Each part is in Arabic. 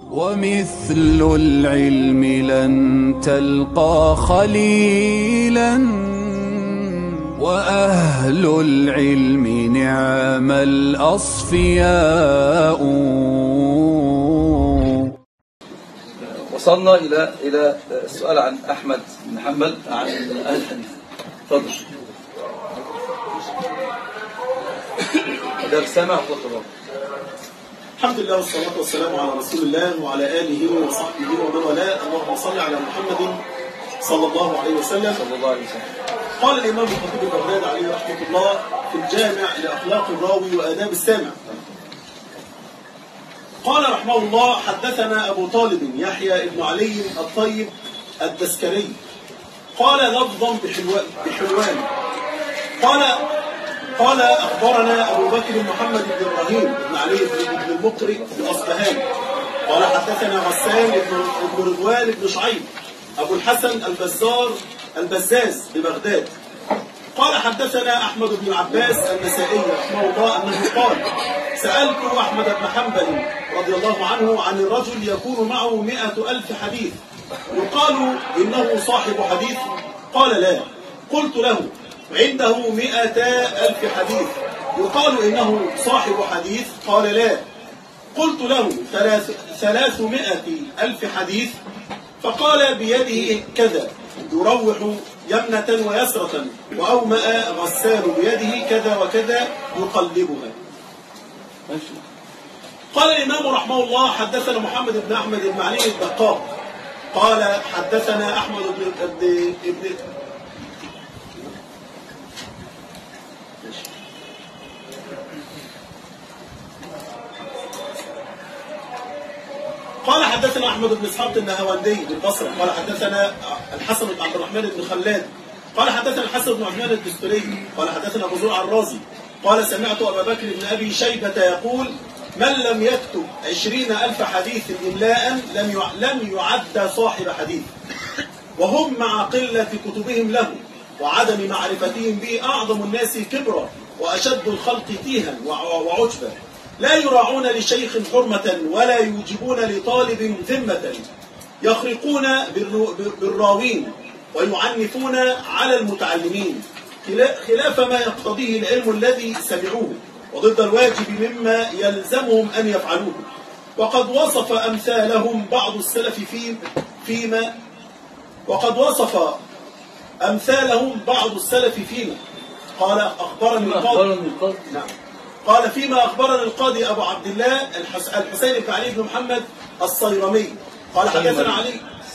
ومثل العلم لن تلقى خليلا، وأهل العلم نعم الأصفياء. وصلنا إلى السؤال عن أحمد بن حنبل عن أهل الحديث. تفضل. ده سامع وخطبه. الحمد لله والصلاة والسلام على رسول الله وعلى آله وصحبه ومن والاه. اللهم صل على محمد صلى الله عليه وسلم. قال الإمام الخطيب البغدادي عليه رحمة الله في الجامع لأخلاق الراوي وآداب السامع، قال رحمه الله: حدثنا أبو طالب يحيى بن علي الطيب الدسكري قال لفظا بحلوان قال أخبرنا أبو بكر محمد بن إبراهيم بن علي بن المقري الأصبهاني قال حدثنا غسان بن رضوان بن شعيب أبو الحسن البزاز ببغداد قال حدثنا أحمد بن العباس النسائي رحمه الله أنه قال: سألت أحمد بن حنبل رضي الله عنه عن الرجل يكون معه 100,000 حديث يقال إنه صاحب حديث؟ قال: لا. قلت له: عنده 100,000 حديث يقال إنه صاحب حديث؟ قال: لا. قلت له: 300,000 حديث؟ فقال: بيده كذا يروح يمنة ويسرة، وأومأ غسان بيده كذا وكذا يقلبها. قال الإمام رحمه الله: حدثنا محمد بن أحمد بن علي الدقاق قال حدثنا أحمد بن قال حدثنا أحمد بن إسحاق النهاوندي بالبصرة قال حدثنا الحسن بن عبد الرحمن بن خلاد قال حدثنا الحسن بن عثمان الدستوري قال حدثنا أبو زرع الرازي قال سمعت أبا بكر بن أبي شيبة يقول: من لم يكتب 20,000 حديث إملاء لم يعد صاحب حديث، وهم مع قلة كتبهم له وعدم معرفتهم به أعظم الناس كبرا وأشد الخلق تيها وعجبا، لا يراعون لشيخ حرمة ولا يوجبون لطالب ذمة، يخرقون بالراوين ويعنفون على المتعلمين خلاف ما يقتضيه العلم الذي سمعوه، وضد الواجب مما يلزمهم أن يفعلوه. وقد وصف أمثالهم بعض السلف فيما قال أخبرني القاضي. نعم. قال: فيما أخبرني القاضي أبو عبد الله الحسين بن علي بن محمد الصيرمي قال حدثنا علي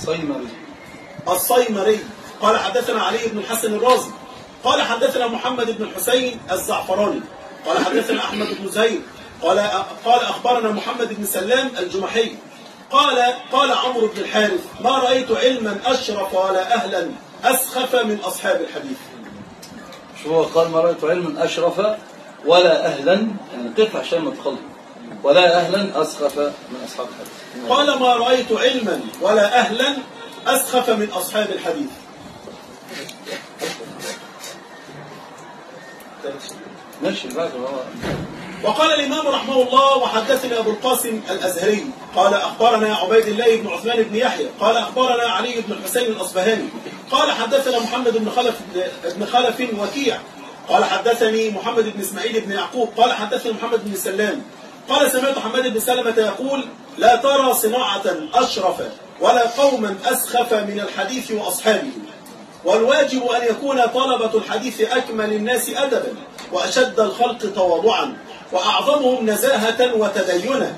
الصيمري قال حدثنا علي بن الحسن الرازي قال حدثنا محمد بن الحسين الزعفراني قال حدثنا أحمد بن زهير قال أخبرنا محمد بن سلام الجمحي قال عمرو بن الحارث: ما رأيت علما أشرف ولا أهلا أسخف من أصحاب الحديث. شو هو قال؟ ما رأيت علما أشرف ولا أهلا، يعني قف عشان ما تخلط، ولا أهلا أسخف من أصحاب الحديث. قال: ما رأيت علما ولا أهلا أسخف من أصحاب الحديث. وقال الإمام رحمه الله: وحدثنا أبو القاسم الأزهري قال أخبرنا عبيد الله بن عثمان بن يحيى قال أخبرنا علي بن الحسين الأصبهاني قال حدثنا محمد بن خلف وكيع قال حدثني محمد بن إسماعيل بن يعقوب قال حدثني محمد بن سلام قال سمعت حماد بن سلمة يقول: لا ترى صناعة أشرف ولا قوما أسخف من الحديث وأصحابه، والواجب أن يكون طلبة الحديث أكمل الناس أدبا وأشد الخلق تواضعا وأعظمهم نزاهة وتدينا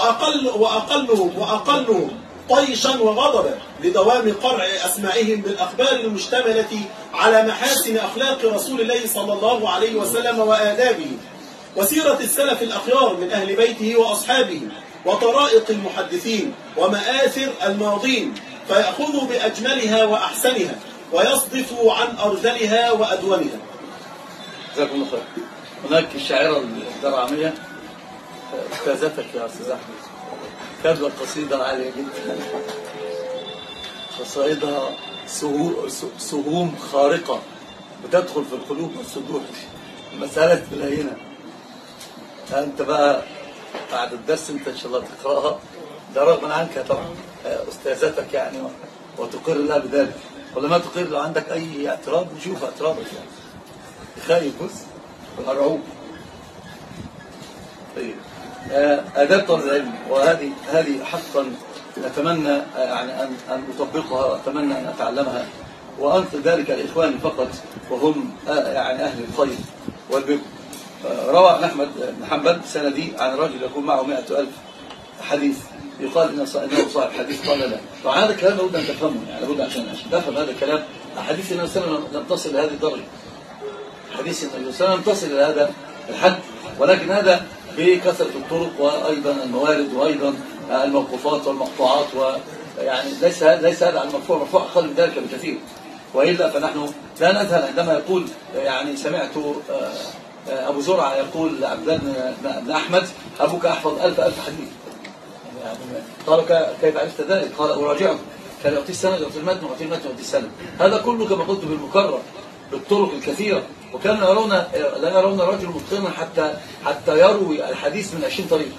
وأقلهم طيشا وغضبا، لدوام قرع أسماعهم بالأخبار المشتملة على محاسن أخلاق رسول الله صلى الله عليه وسلم وآدابه، وسيرة السلف الأخيار من أهل بيته وأصحابه، وطرائق المحدثين ومآثر الماضين، فيأخذوا بأجملها وأحسنها ويصدفوا عن أرذلها وأدونها. جزاكم الله خير. هناك الشاعرة الدرعمية أستاذتك يا أستاذ أحمد كتبت قصيدة عالية جدا، قصائدها سهوم خارقة بتدخل في القلوب والصدور، مسألة الهينة. أنت بقى بعد الدرس أنت إن شاء الله تقرأها ده رغما عنك طبعا أستاذتك يعني، وتقر لها بذلك، ولا ما تقر؟ لو عندك أي اعتراض نشوف اعتراضك يعني. خايف بص والأرعوب. طيب آداب طالب العلم، وهذه حقا نتمنى يعني أن أطبقها، وأتمنى أن أتعلمها وأنقل ذلك لإخواني فقط، وهم يعني أهل الخير والبر. روى أحمد بن حنبل سندي عن رجل يكون معه 100,000 حديث، يقال إنه صاحب حديث، قال لا. طبعا هذا الكلام لابد أن تفهمه، يعني لابد عشان تفهم هذا الكلام. حديث النبي صلى الله عليه وسلم لم تصل لهذه الدرجة، حديث النبي صلى الله عليه وسلم لم تصل إلى هذا الحد، ولكن هذا بكثرة الطرق وأيضا الموارد وأيضا الموقوفات والمقطوعات، ويعني ليس هذا عن المرفوع أقل من ذلك بكثير. وإلا فنحن لا نذهل عندما يقول يعني سمعت أبو زرعة يقول لعبد الله بن أحمد أبوك أحفظ 1000 حديث. يعني قال كيف عرفت ذلك؟ قال أراجعه، كان يعطي السند يعطي المتن ويعطي المتن ويعطي السند. هذا كله كما قلت بالمكرر بالطرق الكثيرة. وكانوا لا يرون رجل متقنا حتى يروي الحديث من 20 طريق،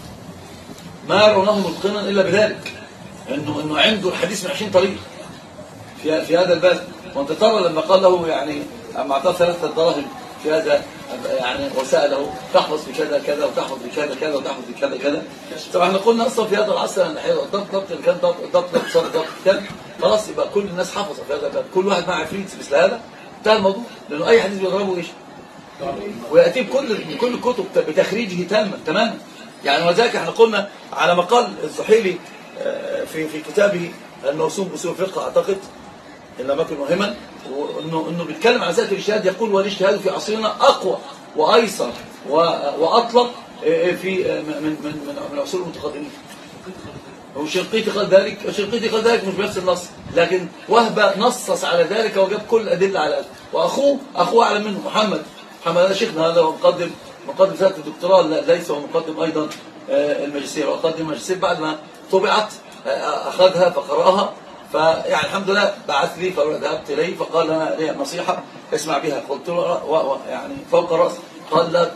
ما يرونه متقنا إلا بذلك، إنه عنده الحديث من 20 طريق في هذا الباب. وانت ترى لما قال له يعني أما أعطاه 3 دراهم في هذا يعني وسأله تحفظ في كذا كذا وتحفظ في كذا كذا وتحفظ في كذا كذا. طبعا احنا قلنا اصلا في هذا العصر ان الضبط كان ضبط كان خلاص، يبقى كل الناس حافظه في هذا الباب، كل واحد مع عفريت مثل هذا انتهى الموضوع، لانه اي حديث بيضربه ايش؟ وياتي بكل الكتب بتخريجه تماما. يعني وذلك احنا قلنا على مقال الزحيلي في كتابه الموسوم بأصول الفقه اعتقد إن لم يكن مهما، وإنه بيتكلم عن ذات الاجتهاد، يقول والاجتهاد في عصرنا أقوى وأيسر وأطلق في من عصور المتقدمين. وشنقيطي قال ذلك مش بنفس النص، لكن وهب نصص على ذلك وجاب كل الأدلة على ذلك. وأخوه أعلم منه محمد هذا شيخنا، هذا مقدم رسالة الدكتوراه ليس ومقدم أيضا الماجستير، وقدم الماجستير بعد ما طبعت أخذها فقرأها، فيعني الحمد لله بعث لي فذهبت إليه فقال أنا لي نصيحة اسمع بها. قلت له يعني فوق رأسي، قال لا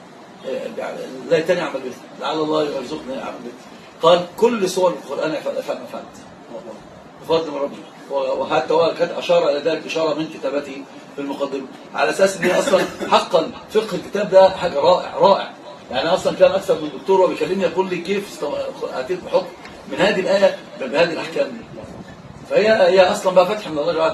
ليتني أعمل به، لعل الله يرزقني أعمل به. قال كل سور القرآن أفعل بفضل من ربي، وحتى هو قد أشار إلى ذلك إشارة من كتابته في المقدمة، على أساس أن أصلا حقا فقه الكتاب ده حاجة رائع. يعني أصلا كان أكثر من دكتور وبيكلمني يقول لي كيف أتيت بحكم من هذه الآية بهذه الأحكام. فهي أصلا بقى فتح من الله تعالى.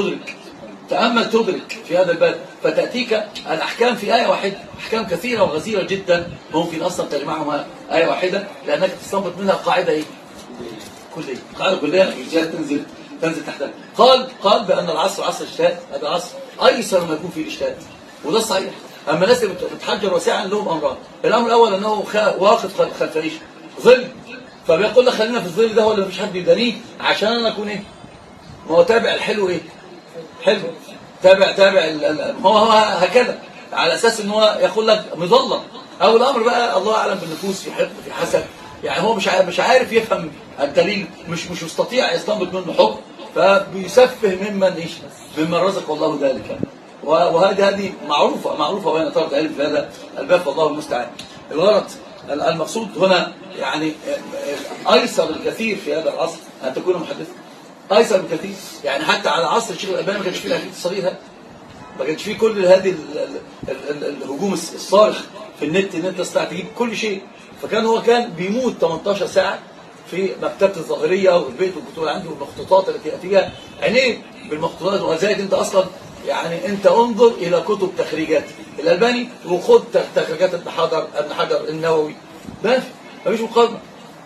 تأمل تدرك في هذا الباب، فتأتيك الأحكام في آية واحدة، أحكام كثيرة وغزيرة جدا ممكن أصلا تجمعها آية واحدة، لأنك تستنبط منها قاعدة إيه؟ كلية، قاعدة كلية الرجال تنزل تحتها. قال بأن العصر عصر الاجتهاد، هذا العصر أيسر ما يكون فيه الاجتهاد، وده الصحيح. أما الناس اللي بتحجر واسعا لهم أمران، الأمر الأول أنه واقف خلف ايش؟ ظل، فبيقول لك خلينا في الظل ده ولا مفيش حد يدانيه عشان أنا أكون إيه؟ ما هو تابع الحلو إيه؟ حلو، تابع هو هكذا، على أساس إن هو يقول لك مظلم. أو الأمر بقى الله أعلم بالنفوس، في حقد في حسد، يعني هو مش عارف يفهم الدليل، مش مستطيع يستنبط منه حكم، فبيسفه ممن رزق الله ذلك. وهذه معروفة وين طلبة العلم في هذا الباب، والله المستعان. الغرض المقصود هنا يعني أيسر الكثير في هذا العصر أن تكون محدثا، أيسر بكثير. يعني حتى على عصر الشيخ الألباني ما كانش فيه الحديث الصغير، ما كانش فيه كل هذه الهجوم الصارخ في النت ان انت تستطيع تجيب كل شيء. فكان هو بيموت 18 ساعة في مكتبة الظاهرية والبيت والكتب عنده والمخطوطات التي يأتيها عينيه بالمخطوطات. وذلك انت اصلا يعني انت انظر الى كتب تخريجات الألباني وخذ تخريجات ابن حجر النووي، ما فيش مقارنة.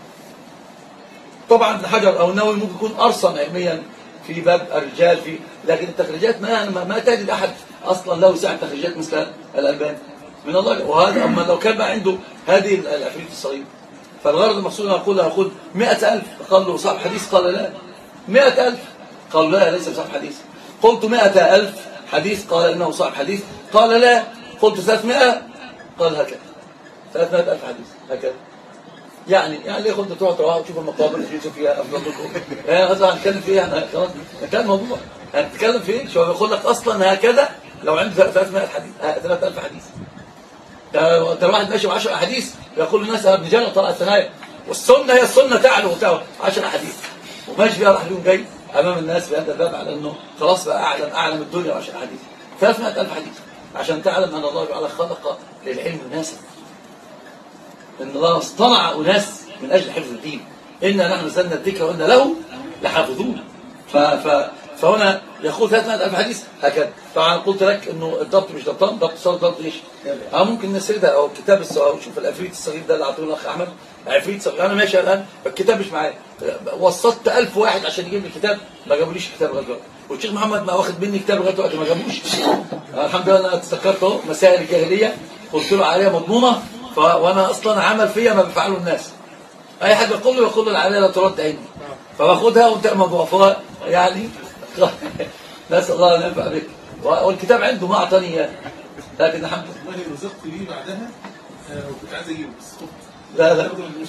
طبعا ابن حجر او النووي ممكن يكون ارصن علميا في باب الرجال لكن التخريجات ما تجد احد اصلا له سعه تخريجات مثل الألباني من الله. وهذا اما لو كان بقى عنده هذه العفريت الصغير. فالغرض المقصود ان اقول 100,000 قال له صاحب حديث؟ قال لا. 100,000 قال لا ليس صاحب حديث. قلت 100,000 حديث؟ قال انه صاحب حديث. قال لا. قلت 300 قال هكذا. 300,000 حديث هكذا. يعني ليه كنت تروح تشوف المقابر اللي تشوف فيها افضلكم؟ هذا هنتكلم فيه احنا خلاص كان الموضوع هنتكلم فيه. شو بيقول لك اصلا هكذا لو عنده 300 حديث 3,000 حديث. ده الواحد ماشي ب10 احاديث يقول للناس ابن جنة طلع الثنايا والسنه هي السنه تعلو وتعلو 10 احاديث وماشي بيها راح اليوم جاي امام الناس في هذا الباب على انه خلاص بقى اعلم الدنيا 10 احاديث 300,000 حديث عشان تعلم ان الله تعالى خلق للعلم ناسا، ان الله اصطنع اناس من اجل حفظ الدين، انا نحن نزلنا الذكر وإنا له لحافظون. فهنا يقول 300,000 حديث هكذا. طبعا قلت لك انه الضبط مش ضبطان، ضبط صار ضبط ايش؟ ممكن نسردها او الكتاب الصغير، شوف العفريت الصغير ده اللي عطوه الاخ احمد، عفريت صغير. انا ماشي الان الكتاب مش معايا، وسطت 1000 واحد عشان يجيب لي الكتاب ما جابوليش الكتاب لغايه دلوقتي، والشيخ محمد ما واخد مني كتاب لغايه دلوقتي ما جابوش. الحمد لله انا تذكرت اهو مسائل الجاهليه قلت له عليها مضمونه، وانا اصلا عمل فيا ما بيفعله الناس، اي حد يقول له العمليه لا ترد عندي، فباخدها وانتهى الموضوع. يعني نسال الله ان ينفع بك، والكتاب عنده ما اعطاني اياه، لكن الحمد لله والله رزقت بيه بعدها وكنت عايز اجيبه بس لا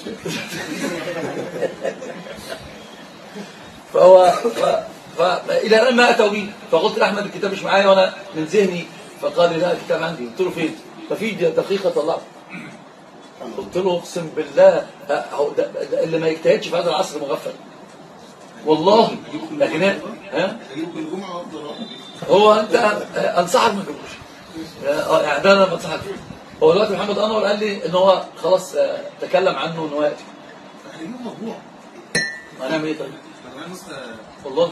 فهو الى الان ما اتوا بي، فقلت لاحمد الكتاب مش معايا وانا من ذهني، فقال لي لا الكتاب عندي. قلت له فين؟ ففي دقيقه طلعت. قلت له اقسم بالله اللي ما يجتهدش في هذا العصر مغفل والله. لكن اجيبه كل جمعه وافضل هو انت انصحك ما تجيبوش، يعني ده انا بنصحك. هو دلوقتي محمد انور قال لي ان هو خلاص تكلم عنه ان هو ياتي. هنجيبه مطبوع. هنعمل ايه طيب؟ والله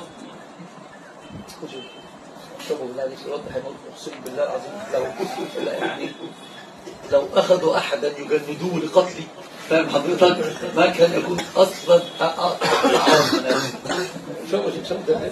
اشربوا بالله عليك يوضح الموت. اقسم بالله العظيم لو اخذوا احدا يجندوه لقتلي، فاهم حضرتك؟ ما كان يكون اصلا شوف ده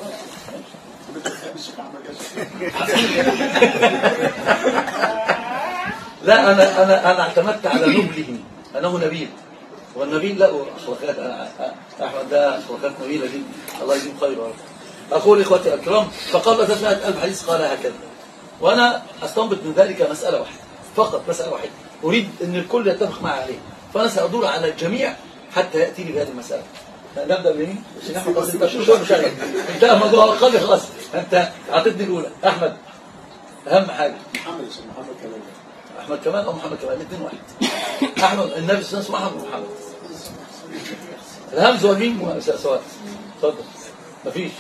لا انا اعتمدت على نبله انه نبيل، والنبيل له اخلاقات. احمد ده اخلاقات نبيله جدا، الله يجزيه خير. اقول اخوتي الكرام، فقال 300,000 حديث قال هكذا، وانا استنبط من ذلك مساله واحده فقط، مساله واحده اريد ان الكل يتفق معي عليها، فانا سادور على الجميع حتى ياتي لي بهذه المساله. نبدا بمين؟ عشان احمد خلاص انت شو مشغل انتهى الموضوع، قال خلاص انت اعطيتني الاولى. احمد اهم حاجه محمد كمال، احمد كمال او محمد كمال، الاثنين واحد. احمد النبي صلى الله عليه وسلم احمد ومحمد، الهمز والميم سواء. اتفضل. مفيش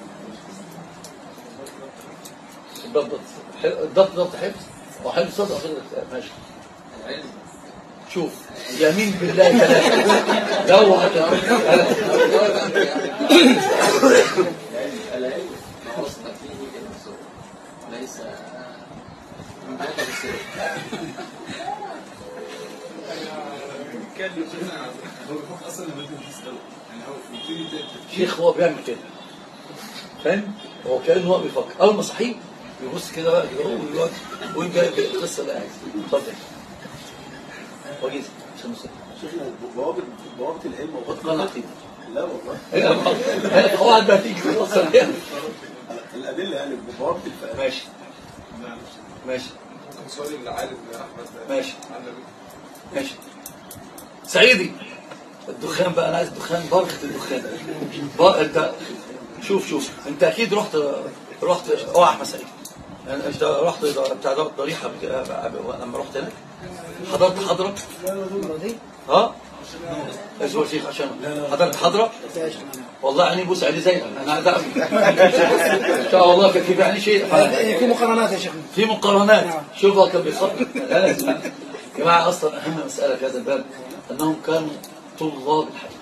الضبط حفظ وحفظ صدق ماشي. شوف يمين بالله ثلاثة لو شيخ هو بيعمل كده، فاهم؟ هو كأنه هو بيفكر، أول ما صحيح يبص كده بقى كده وين جاي القصة اللي قاعد. اتفضل وجيز عشان نصير شيخنا بوابة العلم واتقن عقيدة. لا والله القواعد بقى تيجي توصل الأدلة يعني بوابة الفقه. ماشي ماشي ممكن سؤالي للعالم يا أحمد ماشي ماشي. سعيدي الدخان بقى، انا عايز الدخان، بركة الدخان. انت شوف انت اكيد رحت احمد سعيد، انت رحت بتاع ضريحه لما رحت هناك حضرت حضره اسمه شيخ عشان حضرت حضره والله يعني بوس عليه زي انا عايز اعرف ان شاء الله كيف يعني شيء في مقارنات يا شيخ، في مقارنات. شوف هو كان بيصلي يا جماعه. اصلا اهم مساله في هذا الباب انهم كانوا طلاب الحديث،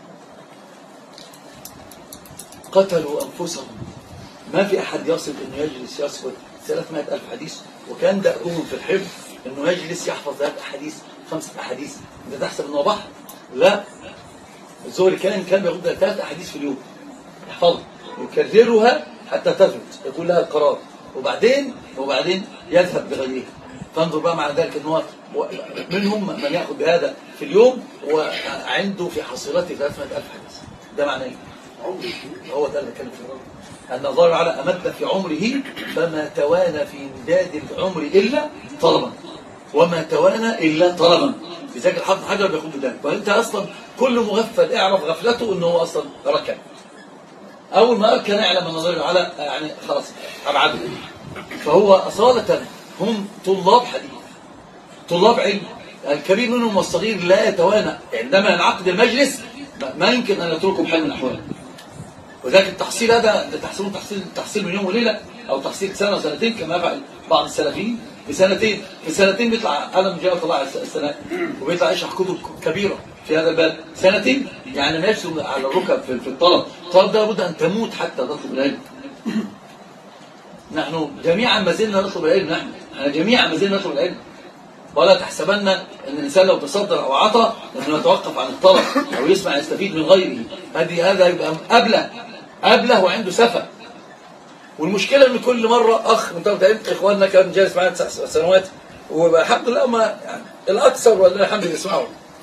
قتلوا انفسهم. ما في احد يصل انه يجلس يصبر 300,000 حديث، وكان دأبهم في الحفظ انه يجلس يحفظ 3 احاديث 5 احاديث. انت تحسب انه بحر؟ لا، الزهري كان بياخد 3 احاديث في اليوم يحفظها يكررها حتى تثبت، يقول لها القرار، وبعدين يذهب بغيرها. فانظر بقى مع ذلك انه منهم من ياخذ بهذا في اليوم وعنده في حصيلته 300,000 حديث. ده معناه ايه؟ هو ده اللي كان في أن الله تعالى أمد في عمره فما توانى في امداد العمر إلا طلبا، وما توانى إلا طلبا. لذلك الحافظ حجر بيقول بذلك. فأنت أصلا كل مغفل اعرف غفلته أنه هو أصلا ركن. أول ما ركن اعلم أن الله تعالى يعني خلاص أبعده. فهو أصالة هم طلاب حديث، طلاب علم. الكبير منهم والصغير لا يتوانى عندما ينعقد المجلس، ما يمكن ان يتركوا بحال من الاحوال. وذلك التحصيل هذا تحصيل من يوم وليله، او تحصيل سنه وسنتين كما يفعل بعض السلفيين. في سنتين بيطلع انا من جهه طلع السنه وبيطلع يشرح كتب كبيره في هذا الباب. سنتين يعني ماشي على الركب في الطلب. الطلب ده لابد ان تموت حتى تطلب العلم. نحن جميعا ما زلنا نطلب العلم، نحن جميعا ما زلنا نطلب العلم. ولا تحسبن ان الانسان لو تصدر او عطى انه يتوقف عن الطلب او يسمع يستفيد من غيره. هذا يبقى ابله وعنده سفه. والمشكله ان كل مره اخ من طلبه العلم اخواننا كان جالس معانا 9 سنوات والحمد لله ما يعني الاكثر ولا الحمد لله يسمعوا.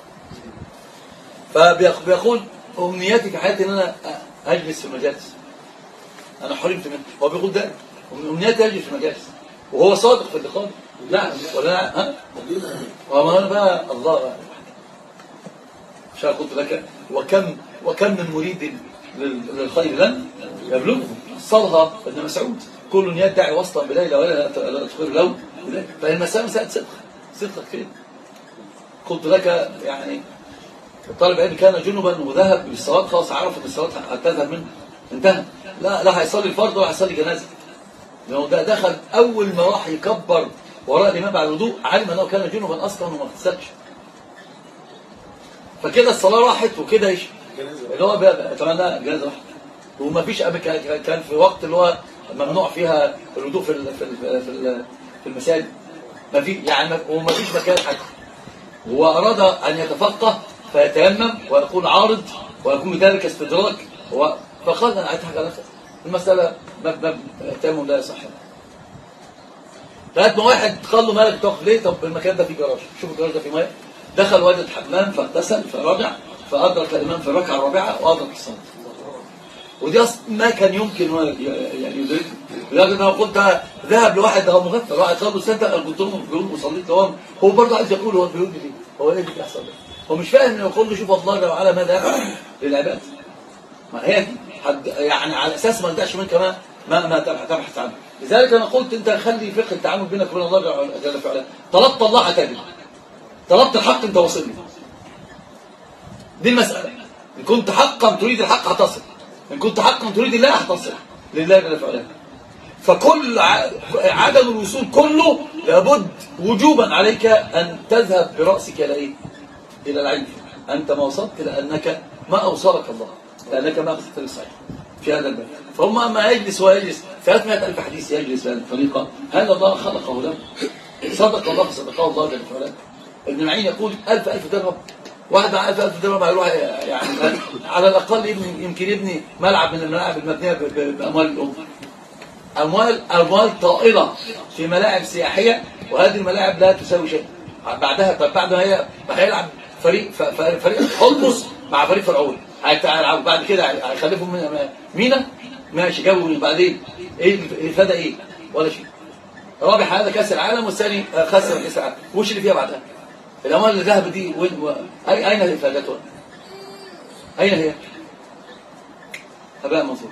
فبيقول امنياتي في حياتي ان انا اجلس في المجالس. انا حرمت منه. هو بيقول ده امنياتي اجلس في المجالس وهو صادق في اللقاء. لا ولا لا ها؟ وما انا بقى الله مش قلت لك وكم من مريد للخير لن يبلغه. صلها ابن مسعود كل يدعي وصلا بليلة ولا تخير له. فالمسألة مسألة صدق كده. قلت لك يعني الطالب العلم كان جنبا وذهب للصلاة، خلاص عرف ان الصلاة هتذهب منه انتهى. لا هيصلي الفرض ولا هيصلي جنازة. لأنه ده دخل أول ما راح يكبر وراء الإمام بعد الوضوء علم أنه كان جنبا أصلا وما اغتسلش. فكده الصلاة راحت وكده ايش؟ اللي هو اتمنى جنازة راحت. وما فيش كان في وقت اللي هو ممنوع فيها الوضوء في المساجد. ما في يعني وما فيش مكان حتى. هو أراد أن يتفقه فيتيمم ويقول عارض ويكون بذلك استدراك. فقال أنا أضحك على المسألة التيمم لا يصح. لغايه ما واحد قال له مالك تقف ليه؟ طب المكان ده فيه جراج، شوف الجراج ده فيه ميه. دخل وجد حمام فاغتسل فرجع فادرك الامام في الركعه الرابعه وادرك الصلاه. ودي اصلا ما كان يمكن يعني يدركه. لكن انا قلت ذهب لواحد هو مغفل، واحد قال له صدق قلت له بيقول وصليت له هو برضه عايز يقول هو بيقول لي هو ايه اللي بيحصل ده؟ هو مش فاهم انه يقول له شوف الله جل وعلا ماذا يفعل للعباد. ما هي دي يعني على اساس ما ندعش منك ما تبحث عنه. لذلك انا قلت انت خلي فقه التعامل بينك وبين الله جل وعلا. طلبت الله هتجد، طلبت الحق انت واصل له. دي المساله. ان كنت حقا تريد الحق هتصل، ان كنت حقا تريد الله هتصل لله جل وعلا. فكل عدم الوصول كله لابد وجوبا عليك ان تذهب براسك الى ايه؟ الى العلم. انت ما وصلت لانك ما اوصلك الله، لانك ما اخذت الصحيح في هذا الباب. فهم اما يجلس ويجلس 300,000 حديث يجلس بهذه الطريقه، هذا الله خلقه له. صدق الله فصدقه الله جل وعلا. ابن معين يقول 1000 درهم. واحد مع 1000 درهم هيروح يعني على الاقل يمكن يبني ملعب من الملاعب المبنيه باموال الامه. اموال طائله في ملاعب سياحيه، وهذه الملاعب لا تساوي شيء. بعدها طب بعد ما هيلعب فريق حلمس مع فريق فرعون، هيلعبوا بعد كده هيخلفوا مينا ماشي جابوا من بعدين ايه الفدا ايه؟ ولا شيء. رابح هذا كاس العالم والثاني خسر كاس العالم. وش اللي فيها بعدها؟ الاموال اللي ذهبت دي اين هي افادتها؟ اين هي؟ هباء منصور.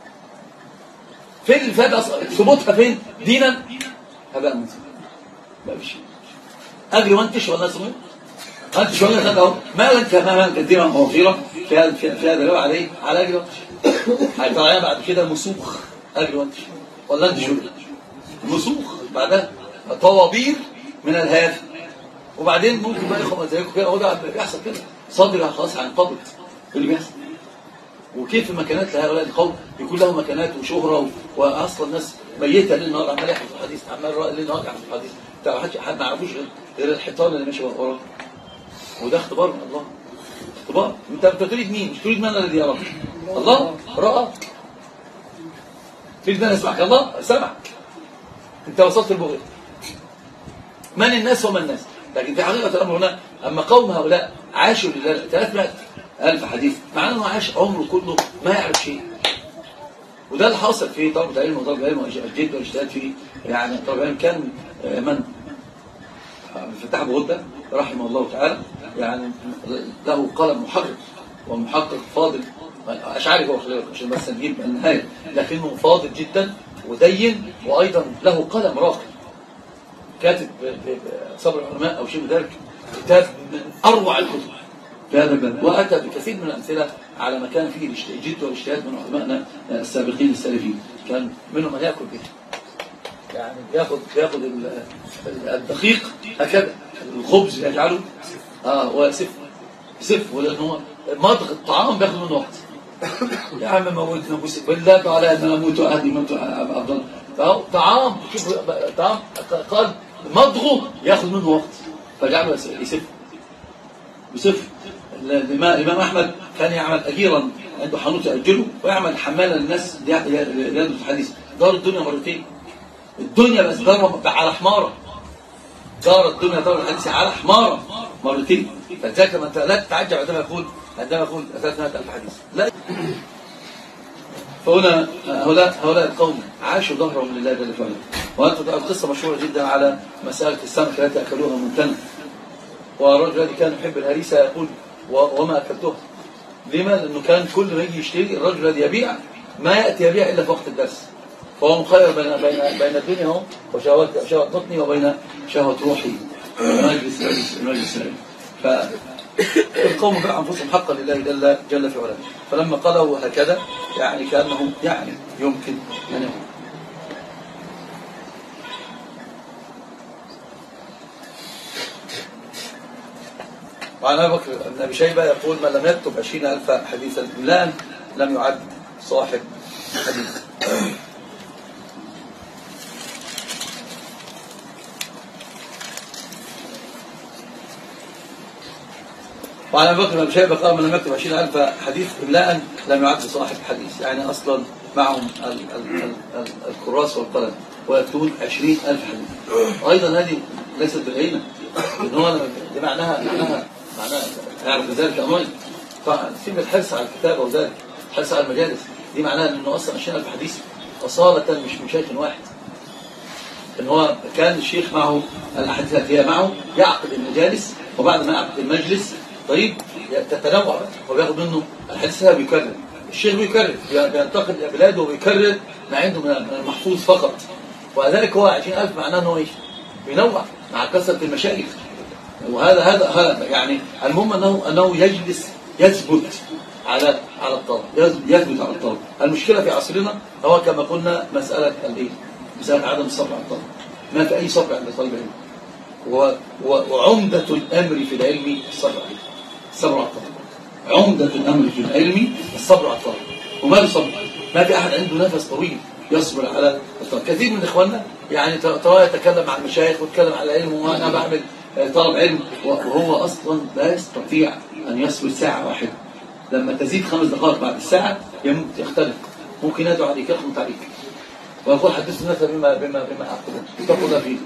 فين الفائده ثبوتها فين؟ دينا هباء منصور. ما فيش. اجري وانتش ولا اسمه انت شو قلنا اهو مالك الدماء موفيره في هذا الروايه عليه على اجري وانتش. هيطلع بعد كده مسوخ اجري وانتش ولا انت شو؟ مسوخ بعدها طوابير من الهيافه. وبعدين ممكن بقى ياخد زيكم كده هو ده بيحصل كده صدر خلاص هينقبض اللي بيحصل. وكيف المكانات لهؤلاء القوم يكون له مكانات وشهره واصلا الناس ميته ليل نهار عمال يحفظ الحديث عمال ليل نهار يحفظ الحديث بتاع حد ما يعرفوش غير الحيطان اللي ماشي وراه. وده اختبار من الله. اختبار. انت تريد مين؟ مش تريد من الذي يراك؟ الله راى. تريد من يسمعك؟ الله سمعك. انت وصلت البغية. من الناس وما الناس؟ لكن في حقيقه الامر هنا اما قوم هؤلاء عاشوا لله 300,000 حديث مع انه عاش عمره كله ما يعرف شيء. وده اللي حاصل في طلب العلم وطلب العلم والجد والاجتهاد فيه. يعني طلب العلم كان من فتح بغدة رحمه الله تعالى يعني له قلم محرر ومحقق فاضل اشعري هو خليل عشان بس نجيب النهايه، لكنه فاضل جدا ودين وايضا له قلم راقي كاتب صبر العلماء او شيء من ذلك كتاب من أروع الكتب في هذا الباب، وأتى بكثير من الأمثلة على ما كان فيه الجد والاجتهاد من علمائنا السابقين السلفيين. كان منهم من يأكل به، يعني ياخذ الدقيق هكذا، الخبز يجعله ويسفه، لأنه مضغ الطعام بياخذ منه وقت. يا عم موتنا بالله على أن نموت أهدي موت أفضل. فهو طعام، شوف طعام قال مضغه ياخذ منه وقت، فجعله يسف. الإمام أحمد كان يعمل أجيرا عنده حانوت يأجله، ويعمل حمالا للناس يدرس الحديث. دار الدنيا مرتين، الدنيا بس دار على حمارة، دار الدنيا دار الحديث على حمارة مرتين. فلذلك لما انت لا تتعجب عندما يقول 300,000 حديث، لا. فهنا هؤلاء القوم عاشوا ظهرهم لله جل وعلا. وأنتم القصة مشهورة جدا على مسألة السمك التي أكلوها ممتنة، والرجل الذي كان يحب الهريسة يقول وما أكلتها. لما؟ لأنه كان كل ما يجي يشتري الرجل الذي يبيع ما يأتي يبيع إلا في وقت الدرس، فهو مخير بين الدنيا وشهوة بطني وبين شهوة روحي مجلس العلم. فالقوم باعوا أنفسهم حقا لله جل في علاه. فلما قالوا هكذا يعني كأنه يعني يمكن أن يكون. وعن أبي بكر بن أبي شيبة يقول: من لم يكتب 20,000 حديثا إملاء لم يعد صاحب حديث. وعن أبي بكر بن أبي شيبة قال: من لم يكتب 20,000 حديث إملاء لم يعد صاحب حديث. يعني أصلا معهم الكراس والقلم ويكتبون 20,000 حديث. أيضا هذه ليست بالعينة، لأن هو دي معناها يعرف ذلك أمرين. في الحرص على الكتابة وذلك الحرص على المجالس، دي معناها أنه أصلا 20,000 حديث أصالة مش من شيخ واحد. ان هو كان الشيخ معه الاحاديث التي هي معه، يعقد المجالس، وبعد ما يعقد المجلس طيب تتنوع، وبياخد منه الحديث هذا بيكرر. الشيخ بيكرر، بينتقل الى بلاده وبيكرر ما عنده من المحفوظ فقط. وذلك هو 20,000 معناه انه ايش؟ بينوع مع كثره المشايخ. وهذا يعني المهم انه يجلس يثبت على الطلب، يثبت على الطلب. المشكله في عصرنا هو كما قلنا مساله الايه؟ مسألة عدم الصبر على الطلب. ما في أي صبر عند طالب العلم. وعمدة الأمر في العلم الصبر عليه. الصبر على الطلب. عمدة الأمر في العلم الصبر على الطلب. وما في صبر. ما في أحد عنده نفس طويل يصبر على الطلب. كثير من إخواننا يعني ترى يتكلم عن المشايخ ويتكلم عن العلم، وأنا بعمل طلب علم، وهو أصلا لا يستطيع أن يصبر ساعة واحدة. لما تزيد 5 دقائق بعد الساعة يموت، يختلف. ممكن يدعو عليك، يخلط عليك، ويقول حدث الناس بما أعقلون تقول فيه.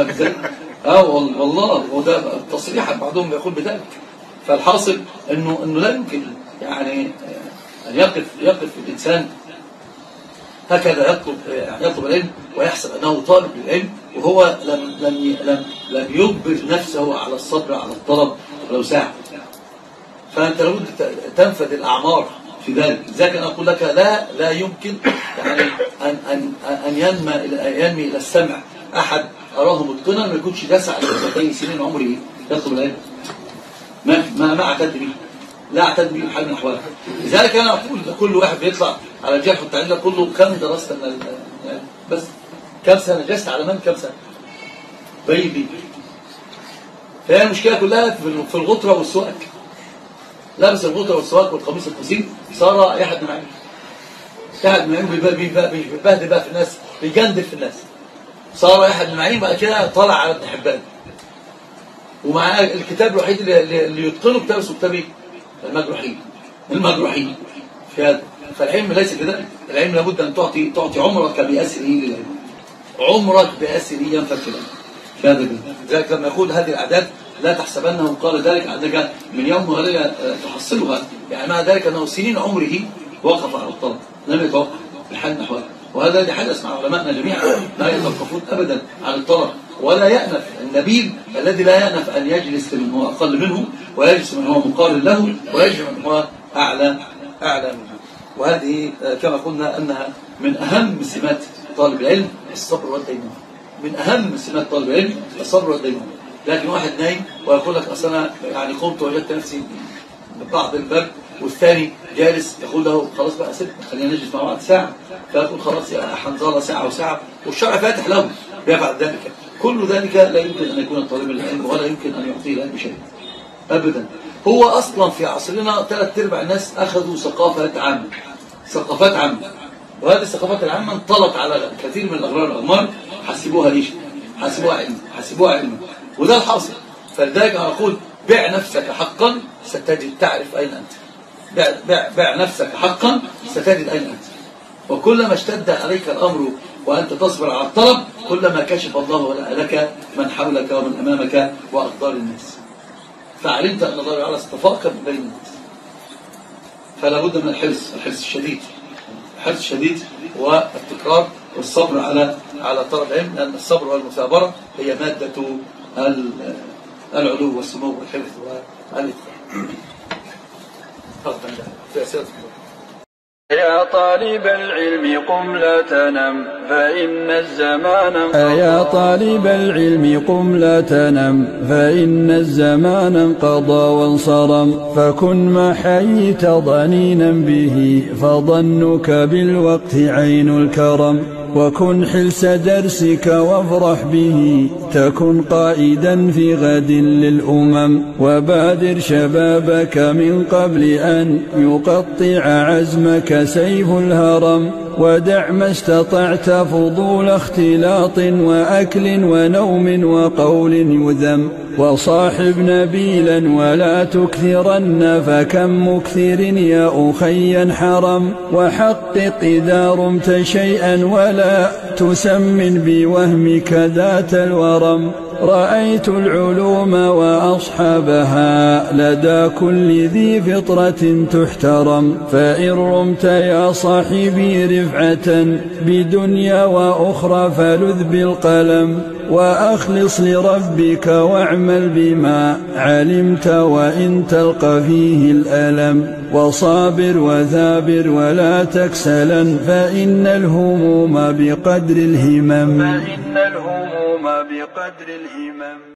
والله وده تصريحا بعضهم يقول بذلك. فالحاصل انه لا يمكن يعني ان يقف الانسان هكذا يطلب العلم ويحسب انه طالب للعلم، وهو لم يجبر نفسه على الصبر على الطلب ولو ساعة. فانت لابد تنفذ الاعمار في ذلك. لذلك انا اقول لك لا يمكن يعني ان ينمي الى السمع احد اراه متقنا ما يكونش داسع على 2 سنين عمره يطلب العلم. ما اعتد به، لا اعتد به بحال من الاحوال. لذلك انا اقول لكل واحد بيطلع على الجرح والتعديل ده كله كم درست يعني بس كم سنه جلست على من كم سنه بيبي. فهي المشكله كلها في الغطره والسواك. لابس الغطره والسواك والقميص القصير صار يحد من عينه بيبهدل بقى في الناس، بيجندل في الناس. صار يحد من عينه بقى كده طالع على ابن حبان. ومع الكتاب الوحيد اللي يتقنه كتاب اسمه كتاب المجروحين في هذا. فالعلم ليس كذلك. العلم لابد ان تعطي عمرك باسره للعلم، عمرك باسره ينفك العلم في هذا الجانب. لذلك لما يقول هذه الاعداد لا تحسبنه قال ذلك انك من يوم وليله تحصلها، يعني مع ذلك انه سنين عمره وقف على الطلب، لم يتوقف بحال من الاحوال. وهذا الذي حدث مع علمائنا جميعا، لا يتوقفون ابدا عن الطلب، ولا يأنف النبيل الذي لا يأنف ان يجلس من هو اقل منه، ويجلس من هو مقارن له، ويجلس من هو اعلى منه. وهذه كما قلنا انها من اهم سمات طالب العلم الصبر والديمومه. من اهم سمات طالب العلم الصبر والديمومه. لكن واحد نايم ويقول لك أصل أنا يعني قمت وجدت نفسي ببعض البرد، والثاني جالس يقول له خلاص بقى سيبنا خلينا نجلس مع بعض ساعة، فيقول خلاص يا حنظلة ساعة وساعة، والشرع فاتح له بيفعل ذلك. كل ذلك لا يمكن أن يكون طالب العلم ولا يمكن أن يعطيه العلم شيء أبدا. هو أصلا في عصرنا 3/4 الناس أخذوا ثقافات عامة، وهذه الثقافات العامة انطلق على كثير من الأغرار والأغمار، حسبوها ليش؟ حسبوها علما، وده الحاصل. فلذلك أنا أقول بع نفسك حقا ستجد، تعرف أين أنت. بع نفسك حقا ستجد أين أنت. وكلما اشتد عليك الأمر وأنت تصبر على الطلب، كلما كشف الله لك من حولك ومن أمامك وأقدار الناس، فعلمت أن الله تعالى اصطفاك من بين الناس. فلا بد من الحرص الشديد والتكرار والصبر على طلب العلم، لأن الصبر والمثابرة هي مادة العلو والسمو والحفظ والإتقان. في أسئلة يا طالب العلم قم لا تنم فإن الزمان يا طالب العلم قم لا تنم فإن الزمان انقضى وانصرم، فكن ما حييت ضنينا به فظنك بالوقت عين الكرم، وكن حلس درسك وافرح به تكن قائدا في غد للأمم، وبادر شبابك من قبل أن يقطع عزمك سيف الهرم، ودع ما استطعت فضول اختلاط وأكل ونوم وقول يذم، وصاحب نبيلا ولا تكثرن فكم مكثر يا أخي حرم، وحقق إذا رمت شيئا ولا تسمن بوهمك ذات الورم، رأيت العلوم وأصحابها لدى كل ذي فطرة تحترم، فإن رمت يا صاحبي رفعة بدنيا وأخرى فلذ بالقلم، وأخلص لربك واعمل بما علمت وإن تلقى فيه الألم، وصابر وثابر ولا تكسلا فإن الهموم بقدر الهمم.